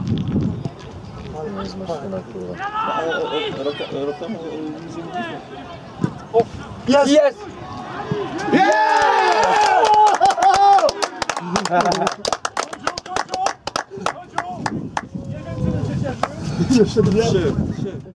Ale jest maszyna, kurwa. Rok temu nic nie mówiliśmy. O! Jest! Jest! Jeszcze 3.